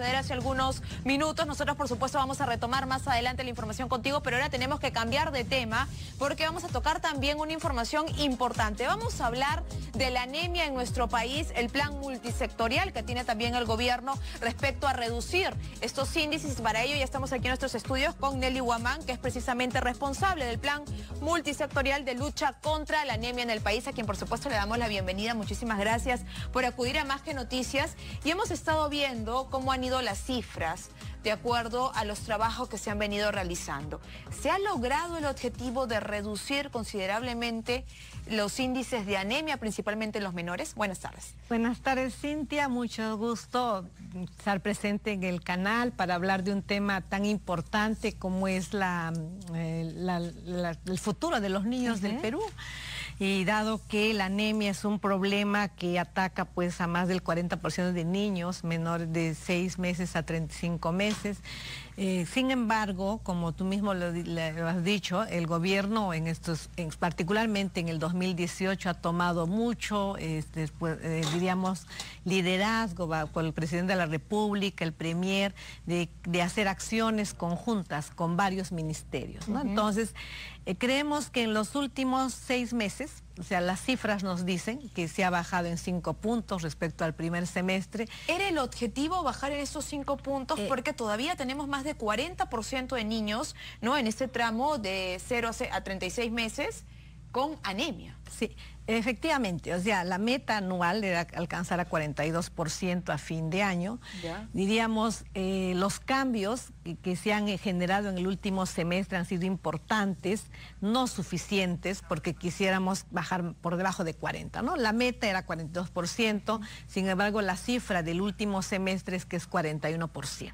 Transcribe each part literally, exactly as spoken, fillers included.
suceder hace algunos minutos. Nosotros, por supuesto, vamos a retomar más adelante la información contigo, pero ahora tenemos que cambiar de tema porque vamos a tocar también una información importante. Vamos a hablar de la anemia en nuestro país, el plan multisectorial que tiene también el gobierno respecto a reducir estos índices. Para ello ya estamos aquí en nuestros estudios con Nelly Guamán, que es precisamente responsable del plan multisectorial de lucha contra la anemia en el país, a quien por supuesto le damos la bienvenida. Muchísimas gracias por acudir a Más que Noticias. Y hemos estado viendo cómo han ido las cifras de acuerdo a los trabajos que se han venido realizando. ¿Se ha logrado el objetivo de reducir considerablemente los índices de anemia, principalmente en los menores? Buenas tardes. Buenas tardes, Cintia. Mucho gusto estar presente en el canal para hablar de un tema tan importante como es la, eh, la, la, el futuro de los niños uh-huh. del Perú. Y dado que la anemia es un problema que ataca pues a más del cuarenta por ciento de niños menores de seis meses a treinta y cinco meses, eh, sin embargo, como tú mismo lo, lo has dicho, el gobierno en estos, en, particularmente en el dos mil dieciocho, ha tomado mucho, este, pues, eh, diríamos, liderazgo por el presidente de la República, el premier, de, de hacer acciones conjuntas con varios ministerios, ¿no? Uh-huh. Entonces, eh, creemos que en los últimos seis meses, o sea, las cifras nos dicen que se ha bajado en cinco puntos respecto al primer semestre. ¿Era el objetivo bajar en esos cinco puntos? Eh, porque todavía tenemos más de cuarenta por ciento de niños, ¿no?, en este tramo de cero a treinta y seis meses con anemia. Sí, efectivamente, o sea, la meta anual era alcanzar a cuarenta y dos por ciento a fin de año. Ya. Diríamos, eh, los cambios que, que se han generado en el último semestre han sido importantes, no suficientes, porque quisiéramos bajar por debajo de cuarenta, ¿no? La meta era cuarenta y dos por ciento, sin embargo, la cifra del último semestre es que es cuarenta y uno por ciento.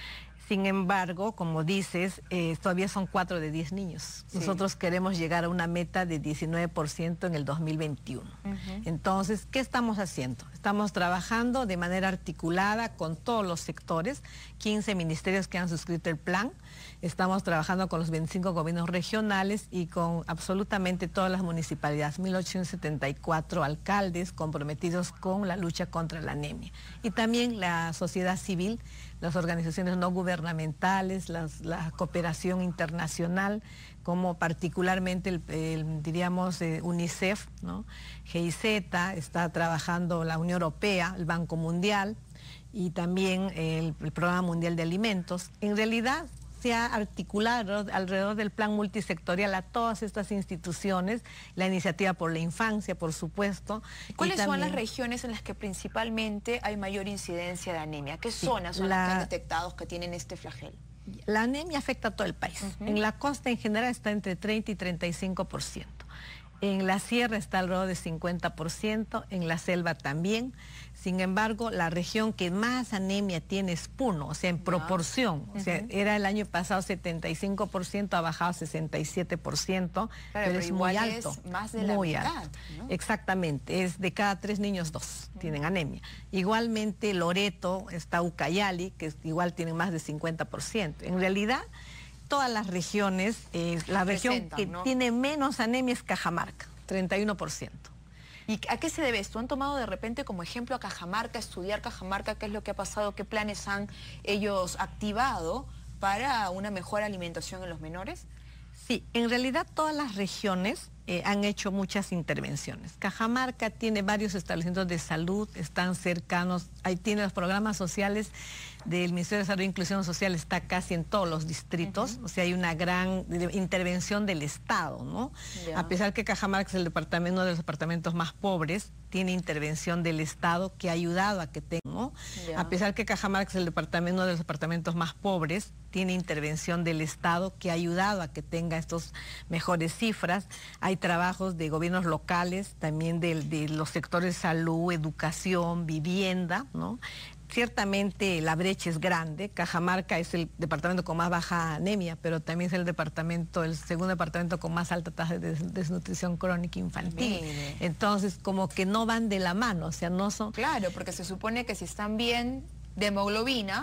Sin embargo, como dices, eh, todavía son cuatro de diez niños. Sí. Nosotros queremos llegar a una meta de diecinueve por ciento en el dos mil veintiuno. Uh-huh. Entonces, ¿qué estamos haciendo? Estamos trabajando de manera articulada con todos los sectores, quince ministerios que han suscrito el plan. Estamos trabajando con los veinticinco gobiernos regionales y con absolutamente todas las municipalidades, mil ochocientos setenta y cuatro alcaldes comprometidos con la lucha contra la anemia. Y también la sociedad civil, las organizaciones no gubernamentales, las, la cooperación internacional, como particularmente, el, el, diríamos, eh, UNICEF, ¿no? G I Z, está trabajando la Unión Europea, el Banco Mundial y también el, el Programa Mundial de Alimentos. En realidad, se ha articulado alrededor del plan multisectorial a todas estas instituciones, la iniciativa por la infancia, por supuesto. ¿Cuáles también son las regiones en las que principalmente hay mayor incidencia de anemia? ¿Qué sí, zonas son la, las que han detectado que tienen este flagelo? La anemia afecta a todo el país. Uh-huh. En la costa en general está entre treinta y treinta y cinco por ciento. En la sierra está alrededor de cincuenta por ciento, en la selva también. Sin embargo, la región que más anemia tiene es Puno, o sea, en proporción. Uh-huh. O sea, era el año pasado setenta y cinco por ciento, ha bajado a sesenta y siete por ciento, claro, pero, pero es muy alto. Es más de la muy mitad, alto. ¿no? Exactamente, es de cada tres niños, dos uh-huh. tienen anemia. Igualmente, Loreto, está Ucayali, que igual tiene más de cincuenta por ciento. En realidad, todas las regiones, eh, la región que ¿no? tiene menos anemia es Cajamarca, treinta y uno por ciento. ¿Y a qué se debe esto? ¿Han tomado de repente como ejemplo a Cajamarca, estudiar Cajamarca, qué es lo que ha pasado, qué planes han ellos activado para una mejor alimentación en los menores? Sí, en realidad todas las regiones eh, han hecho muchas intervenciones. Cajamarca tiene varios establecimientos de salud, están cercanos, ahí tiene los programas sociales del Ministerio de Salud e Inclusión Social, está casi en todos los distritos, uh-huh. o sea, hay una gran intervención del Estado, ¿no? Yeah. A pesar que Cajamarca es el departamento, uno de los departamentos más pobres, tiene intervención del Estado que ha ayudado a que tenga, ¿no? Yeah. A pesar que Cajamarca es el departamento, uno de los departamentos más pobres, tiene intervención del Estado que ha ayudado a que tenga estas mejores cifras. Hay trabajos de gobiernos locales, también de, de los sectores salud, educación, vivienda, ¿no? Ciertamente la brecha es grande. Cajamarca es el departamento con más baja anemia, pero también es el departamento, el segundo departamento con más alta tasa de desnutrición crónica infantil. Mire. Entonces, como que no van de la mano, o sea, no son... Claro, porque se supone que si están bien de hemoglobina,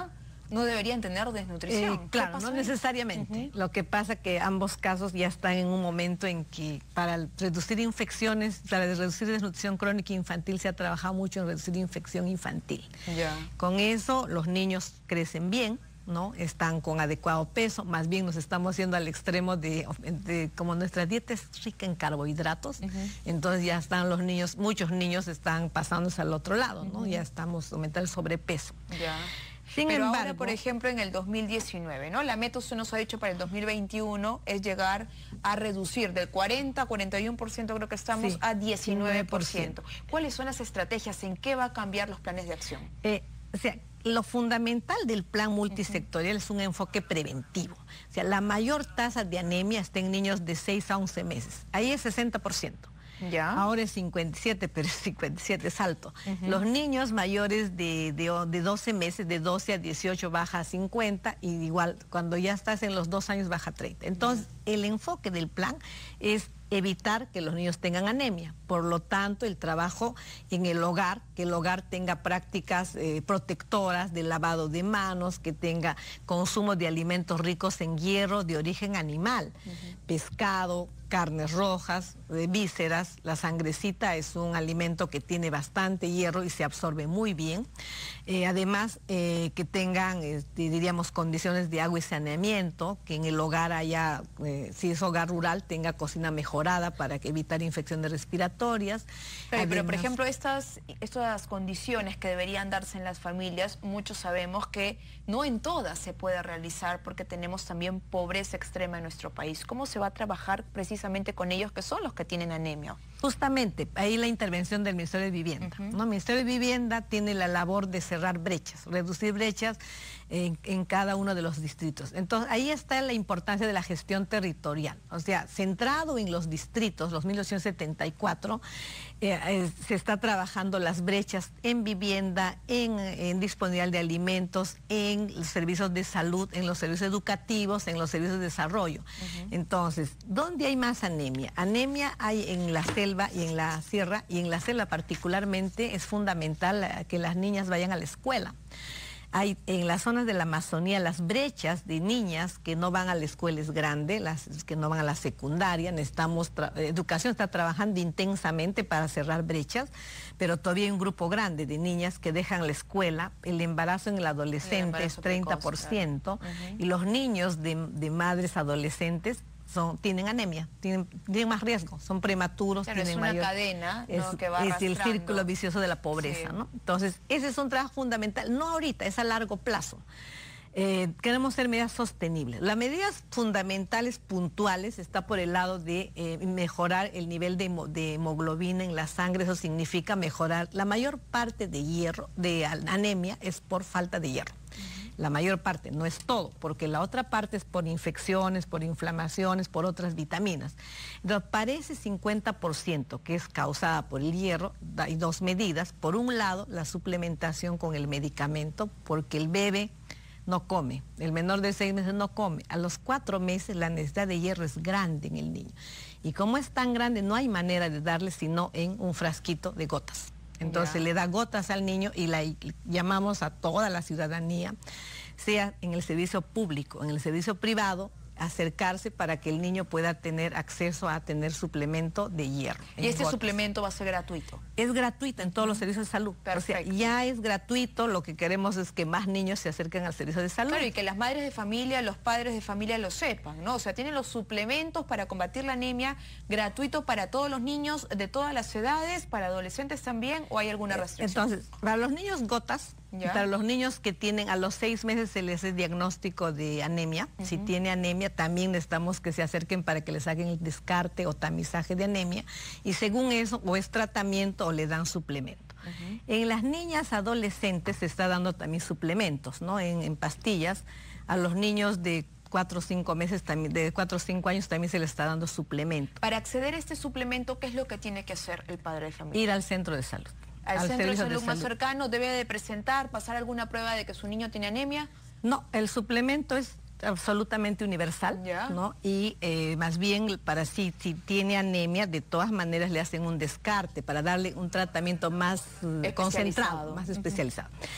no deberían tener desnutrición. Eh, claro, no ahí? necesariamente. Uh-huh. Lo que pasa que ambos casos ya están en un momento en que para reducir infecciones, para reducir desnutrición crónica infantil, se ha trabajado mucho en reducir infección infantil. Yeah. Con eso los niños crecen bien, ¿no? Están con adecuado peso, más bien nos estamos yendo al extremo de, de como nuestra dieta es rica en carbohidratos, uh-huh. entonces ya están los niños, muchos niños están pasándose al otro lado, ¿no? Uh-huh. Ya estamos aumentando el sobrepeso. Yeah. Sin Pero embargo, ahora, por ejemplo, en el dos mil diecinueve, ¿no? La meta, usted nos ha dicho, para el dos mil veintiuno es llegar a reducir del cuarenta a cuarenta y uno por ciento, creo que estamos, sí, a diecinueve por ciento. ¿Cuáles son las estrategias? ¿En qué va a cambiar los planes de acción? Eh, o sea, lo fundamental del plan multisectorial uh-huh. es un enfoque preventivo. O sea, la mayor tasa de anemia está en niños de seis a once meses. Ahí es sesenta por ciento. Ya. Ahora es cincuenta y siete, pero cincuenta y siete es alto. Uh-huh. Los niños mayores de, de, de doce meses, de doce a dieciocho, baja a cincuenta, y igual cuando ya estás en los dos años baja a treinta. Entonces, uh-huh. el enfoque del plan es evitar que los niños tengan anemia. Por lo tanto, el trabajo en el hogar, que el hogar tenga prácticas eh, protectoras de lavado de manos, que tenga consumo de alimentos ricos en hierro de origen animal, uh-huh. pescado, carnes rojas, de vísceras. La sangrecita es un alimento que tiene bastante hierro y se absorbe muy bien. Eh, además, eh, que tengan, eh, diríamos, condiciones de agua y saneamiento, que en el hogar haya, eh, si es hogar rural, tenga cocina mejorada para que evitar infecciones respiratorias. Pero, Además, pero por ejemplo, estas, estas condiciones que deberían darse en las familias, muchos sabemos que no en todas se puede realizar porque tenemos también pobreza extrema en nuestro país. ¿Cómo se va a trabajar precisamente con ellos, que son los que tienen anemia? Justamente, ahí la intervención del Ministerio de Vivienda, uh-huh. ¿no? El Ministerio de Vivienda tiene la labor de cerrar brechas, reducir brechas en, en cada uno de los distritos. Entonces, ahí está la importancia de la gestión territorial. O sea, centrado en los distritos, los mil novecientos setenta y cuatro, eh, eh, se está trabajando las brechas en vivienda, en, en disponibilidad de alimentos, en los servicios de salud, en los servicios educativos, en los servicios de desarrollo. Uh-huh. Entonces, ¿dónde hay más anemia? Anemia hay en la selva y en la sierra, y en la selva particularmente es fundamental que las niñas vayan a la escuela. Hay en las zonas de la Amazonía las brechas de niñas que no van a la escuela es grande, las que no van a la secundaria. Necesitamos, educación está trabajando intensamente para cerrar brechas, pero todavía hay un grupo grande de niñas que dejan la escuela. El embarazo en el adolescente el es treinta por ciento, claro. uh-huh. y los niños de, de madres adolescentes Son, tienen anemia, tienen, tienen más riesgo, son prematuros. Pero tienen es una mayor, cadena, es, ¿no? que va es arrastrando. el círculo vicioso de la pobreza, sí. ¿no? Entonces, ese es un trabajo fundamental, no ahorita, es a largo plazo. Eh, queremos ser medidas sostenibles. Las medidas fundamentales, puntuales, está por el lado de eh, mejorar el nivel de, de hemoglobina en la sangre. Eso significa mejorar. La mayor parte de hierro, de anemia, es por falta de hierro. La mayor parte, no es todo, porque la otra parte es por infecciones, por inflamaciones, por otras vitaminas. Entonces, para ese cincuenta por ciento que es causada por el hierro, hay dos medidas. Por un lado, la suplementación con el medicamento, porque el bebé no come, el menor de seis meses no come. A los cuatro meses la necesidad de hierro es grande en el niño. Y como es tan grande, no hay manera de darle sino en un frasquito de gotas. Entonces yeah. le da gotas al niño y la y llamamos a toda la ciudadanía, sea en el servicio público, en el servicio privado, acercarse para que el niño pueda tener acceso a tener suplemento de hierro. ¿Y este gotas. suplemento va a ser gratuito? Es gratuito en todos los servicios de salud. Perfecto. O sea, ya es gratuito, lo que queremos es que más niños se acerquen al servicio de salud. Claro, y que las madres de familia, los padres de familia lo sepan, ¿no? O sea, tienen los suplementos para combatir la anemia gratuito para todos los niños de todas las edades, para adolescentes también, ¿o hay alguna restricción? Entonces, para los niños gotas, ¿Ya? para los niños que tienen a los seis meses se les hace diagnóstico de anemia. Uh-huh. Si tiene anemia, también necesitamos que se acerquen para que les hagan el descarte o tamizaje de anemia. Y según eso, o es tratamiento o le dan suplemento. Uh-huh. En las niñas adolescentes se está dando también suplementos, ¿no? En, en pastillas. A los niños de cuatro o cinco meses, también, de cuatro o cinco años también se les está dando suplemento. Para acceder a este suplemento, ¿qué es lo que tiene que hacer el padre de familia? Ir al centro de salud. ¿Al, al centro de salud, de salud más cercano debe de presentar, pasar alguna prueba de que su niño tiene anemia? No, el suplemento es absolutamente universal, ¿Ya? ¿no? Y eh, más bien para si, si tiene anemia, de todas maneras le hacen un descarte para darle un tratamiento más uh, concentrado, más especializado. Uh-huh.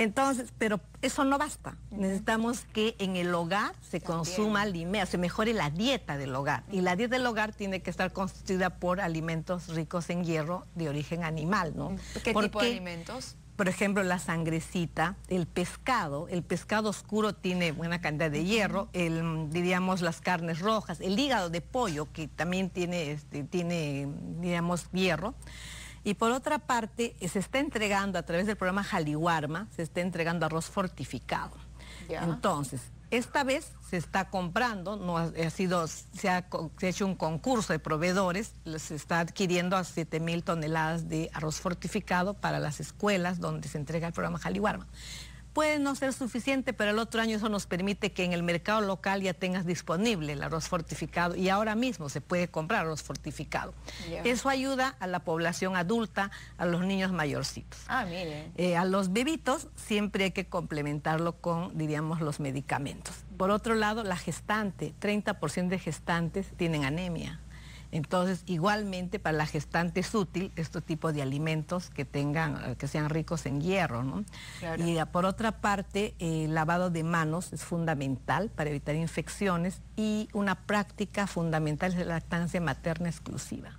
Entonces, pero eso no basta. Uh-huh. Necesitamos que en el hogar se También. consuma alimento, se mejore la dieta del hogar. Uh-huh. Y la dieta del hogar tiene que estar constituida por alimentos ricos en hierro de origen animal, ¿no? ¿Qué Porque, tipo de alimentos? Por ejemplo, la sangrecita, el pescado, el pescado oscuro tiene buena cantidad de hierro, el, diríamos las carnes rojas, el hígado de pollo que también tiene, este, tiene diríamos, hierro. Y por otra parte, se está entregando a través del programa Jaliwarma, se está entregando arroz fortificado. Ya. Entonces, esta vez se está comprando, no ha, ha sido, se ha, se ha hecho un concurso de proveedores, se está adquiriendo a siete mil toneladas de arroz fortificado para las escuelas donde se entrega el programa Jaliwarma. Puede no ser suficiente, pero el otro año eso nos permite que en el mercado local ya tengas disponible el arroz fortificado y ahora mismo se puede comprar arroz fortificado. Yeah. Eso ayuda a la población adulta, a los niños mayorcitos. Ah, mire. Eh, a los bebitos siempre hay que complementarlo con, diríamos, los medicamentos. Por otro lado, la gestante, treinta por ciento de gestantes tienen anemia. Entonces, igualmente para la gestante es útil este tipo de alimentos que tengan, que sean ricos en hierro, ¿no? Claro. Y por otra parte, el eh, lavado de manos es fundamental para evitar infecciones y una práctica fundamental es la lactancia materna exclusiva.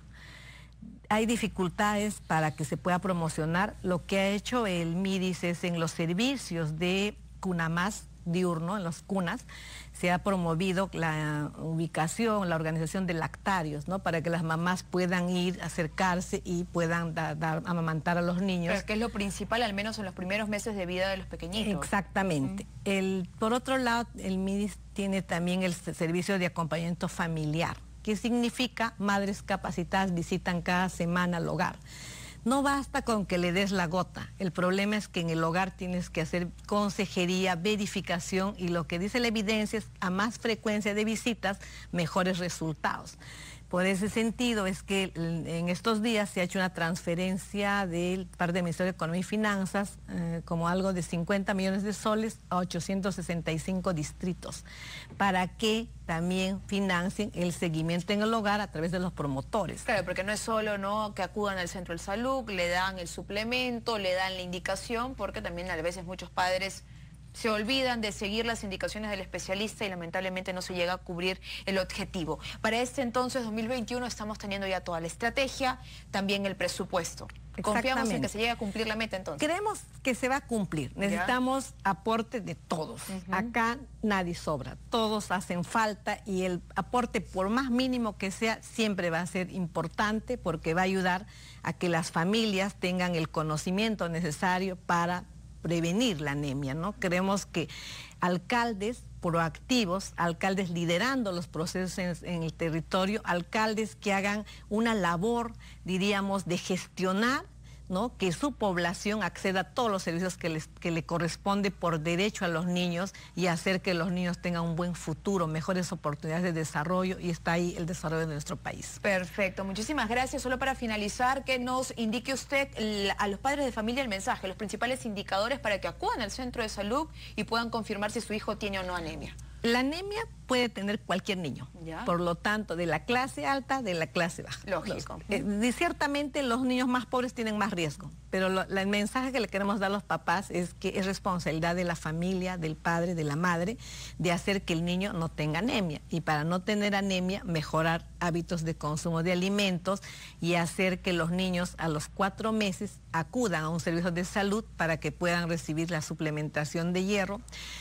Hay dificultades para que se pueda promocionar. Lo que ha hecho el MIDIS es en los servicios de Cunamás diurno, en las cunas, se ha promovido la ubicación, la organización de lactarios, ¿no? Para que las mamás puedan ir, acercarse y puedan da, dar, amamantar a los niños. Pero que es lo principal, al menos en los primeros meses de vida de los pequeñitos. Exactamente. Uh-huh. el, por otro lado, el MIDIS tiene también el servicio de acompañamiento familiar, que significa madres capacitadas visitan cada semana al hogar. No basta con que le des la gota, el problema es que en el hogar tienes que hacer consejería, verificación y lo que dice la evidencia es a más frecuencia de visitas, mejores resultados. Por ese sentido es que en estos días se ha hecho una transferencia del parte del Ministerio de Economía y Finanzas, eh, como algo de cincuenta millones de soles a ochocientos sesenta y cinco distritos, para que también financien el seguimiento en el hogar a través de los promotores. Claro, porque no es solo, ¿no?, que acudan al centro de salud, le dan el suplemento, le dan la indicación, porque también a veces muchos padres se olvidan de seguir las indicaciones del especialista y lamentablemente no se llega a cubrir el objetivo. Para este entonces, dos mil veintiuno, estamos teniendo ya toda la estrategia, también el presupuesto. Confiamos en que se llegue a cumplir la meta entonces. Creemos que se va a cumplir. Necesitamos ¿Ya? aporte de todos. Uh-huh. Acá nadie sobra. Todos hacen falta y el aporte, por más mínimo que sea, siempre va a ser importante porque va a ayudar a que las familias tengan el conocimiento necesario para prevenir la anemia, ¿no? Creemos que alcaldes proactivos, alcaldes liderando los procesos en, en el territorio, alcaldes que hagan una labor, diríamos, de gestionar, ¿no?, que su población acceda a todos los servicios que, les, que le corresponde por derecho a los niños y hacer que los niños tengan un buen futuro, mejores oportunidades de desarrollo, y está ahí el desarrollo de nuestro país. Perfecto, muchísimas gracias. Solo para finalizar, que nos indique usted a los padres de familia el mensaje, los principales indicadores para que acudan al centro de salud y puedan confirmar si su hijo tiene o no anemia. La anemia puede tener cualquier niño, ¿Ya? por lo tanto, de la clase alta, de la clase baja. Lógico. Los, eh, ciertamente los niños más pobres tienen más riesgo, pero lo, la, el mensaje que le queremos dar a los papás es que es responsabilidad de la familia, del padre, de la madre, de hacer que el niño no tenga anemia. Y para no tener anemia, mejorar hábitos de consumo de alimentos y hacer que los niños a los cuatro meses acudan a un servicio de salud para que puedan recibir la suplementación de hierro.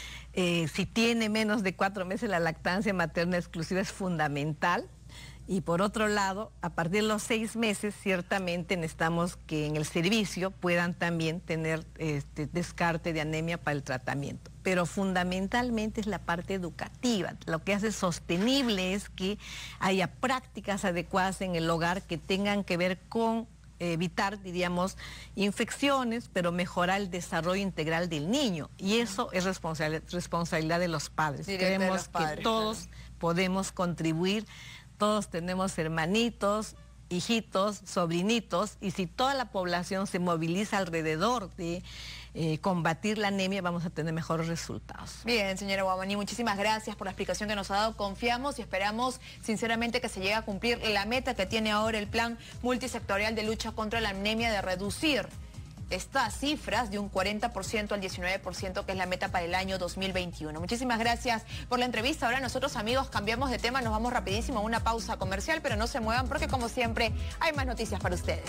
Eh, si tiene menos de cuatro meses, la lactancia materna exclusiva es fundamental. Y por otro lado, a partir de los seis meses, ciertamente necesitamos que en el servicio puedan también tener este descarte de anemia para el tratamiento. Pero fundamentalmente es la parte educativa. Lo que hace sostenible es que haya prácticas adecuadas en el hogar que tengan que ver con evitar, diríamos, infecciones, pero mejorar el desarrollo integral del niño. Y eso es responsabilidad, responsabilidad de los padres. Creemos que todos podemos contribuir, todos tenemos hermanitos, hijitos, sobrinitos, y si toda la población se moviliza alrededor de eh, combatir la anemia, vamos a tener mejores resultados. Bien, señora Guamaní, muchísimas gracias por la explicación que nos ha dado. Confiamos y esperamos sinceramente que se llegue a cumplir la meta que tiene ahora el Plan Multisectorial de Lucha contra la Anemia, de reducir estas cifras de un cuarenta por ciento al diecinueve por ciento, que es la meta para el año dos mil veintiuno. Muchísimas gracias por la entrevista. Ahora nosotros, amigos, cambiamos de tema, nos vamos rapidísimo a una pausa comercial, pero no se muevan porque, como siempre, hay más noticias para ustedes.